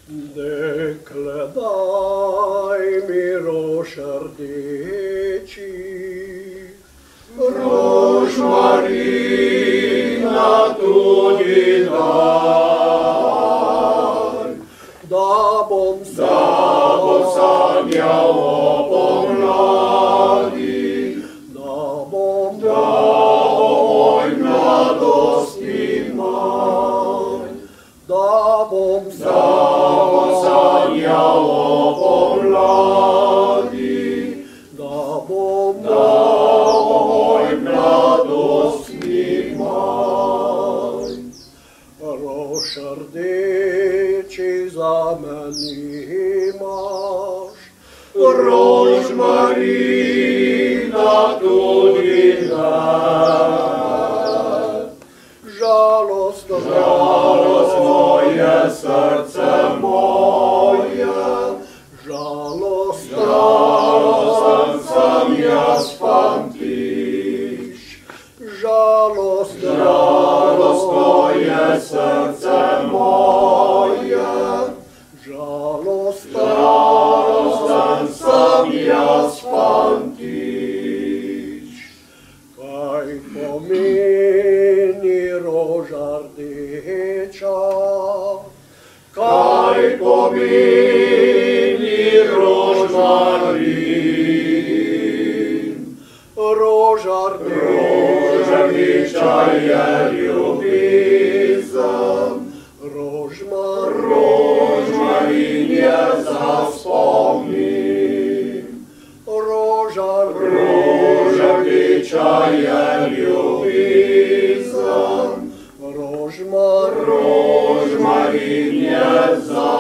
Dekle, daj mi rož rdeči, rožmarina tudi daj, da bom sanjal o pomladi, da bom moj mladosti manj, da bom sanjal o pomladi, da bom moj mladosti manj. Rož rdeči za meni imaš, rožmarina tudi daj. Žalost moje srce moje, žalost sem jaz fantiš, žalost moje srce moje, žalost sem jaz fantiš. Kaj pomeni roža rdeča, kaj pomeni rožmarin? Roža rdeča je ljubezen, rožmarin je za spomin. Roža rdeča je ljubezen, rožmarin je za